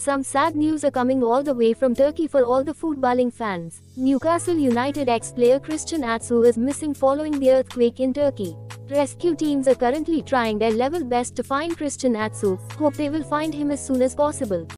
Some sad news are coming all the way from Turkey for all the footballing fans. Newcastle United ex-player Christian Atsu is missing following the earthquake in Turkey. Rescue teams are currently trying their level best to find Christian Atsu, hope they will find him as soon as possible.